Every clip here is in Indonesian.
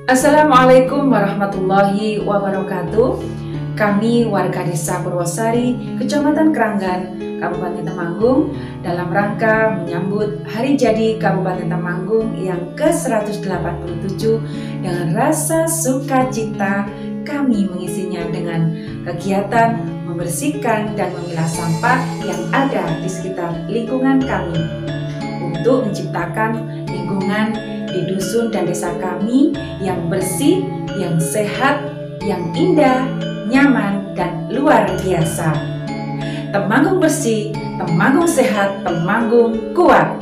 Assalamualaikum warahmatullahi wabarakatuh. Kami warga desa Purwosari, Kecamatan Kranggan, Kabupaten Temanggung, dalam rangka menyambut Hari Jadi Kabupaten Temanggung yang ke-187 dengan rasa sukacita, kami mengisinya dengan kegiatan membersihkan dan memilah sampah yang ada di sekitar lingkungan kami untuk menciptakan lingkungan di dusun dan desa kami yang bersih, yang sehat, yang indah, nyaman, dan luar biasa. Temanggung bersih, Temanggung sehat, Temanggung kuat.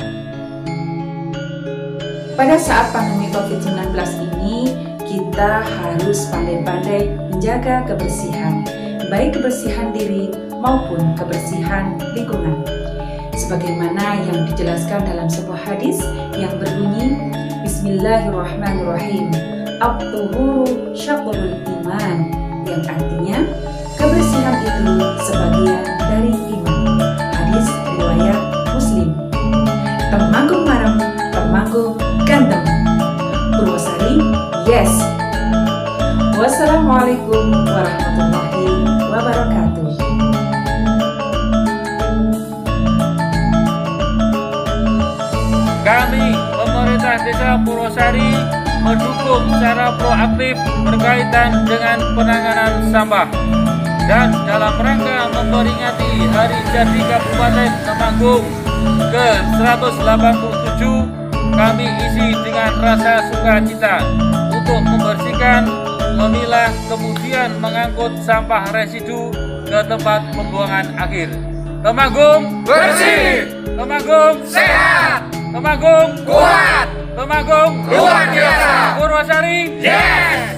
Pada saat pandemi COVID-19 ini, kita harus pandai-pandai menjaga kebersihan, baik kebersihan diri maupun kebersihan lingkungan. Sebagaimana yang dijelaskan dalam sebuah hadis yang berbunyi, Bismillahirrahmanirrahim, At-tuhuru syatrul iman, yang artinya kebersihan itu sebagian dari iman. Hadis riwayat Muslim. Temanggung marem, Temanggung ganteng. Purwosari, yes. Wassalamualaikum warahmatullahi wabarakatuh. Kami, pemerintah desa Purwosari, mendukung secara proaktif berkaitan dengan penanganan sampah. Dan dalam rangka memperingati Hari Jadi Kabupaten Temanggung ke-187, kami isi dengan rasa sukacita untuk membersihkan, memilah, kemudian mengangkut sampah residu ke tempat pembuangan akhir. Temanggung bersih, Temanggung sehat, Temanggung kuat, Temanggung luar biasa. Purwosari, yes.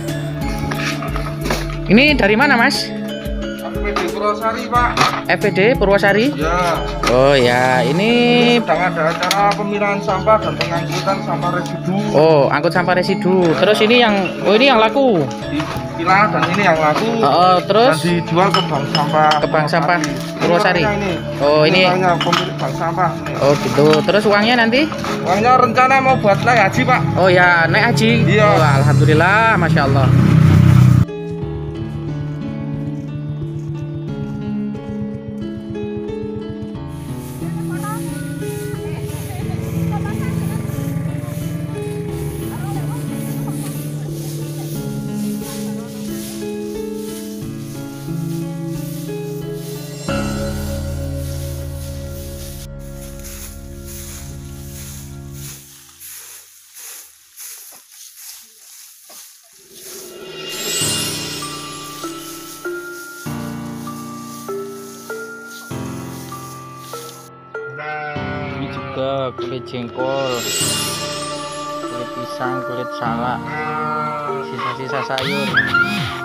Ini dari mana, Mas? FPD Purwosari, Pak. FPD Purwosari? Ya. Oh ya, ini Sedang ada acara pemilahan sampah dan pengangkutan sampah residu. oh, angkut sampah residu. Terus ini yang ini yang laku. Dipilah dan ini yang laku. Terus dan dijual ke bank sampah. ke bank sampah Purwosari. Ini. Oh, ini. Namanya pemilik bank sampah. Oh, gitu. Terus uangnya nanti? Uangnya rencana mau buat naik haji, Pak. Oh ya, naik haji. Iya. Oh, alhamdulillah, masya Allah. Ini juga kulit jengkol, kulit pisang, kulit salak, sisa-sisa sayur.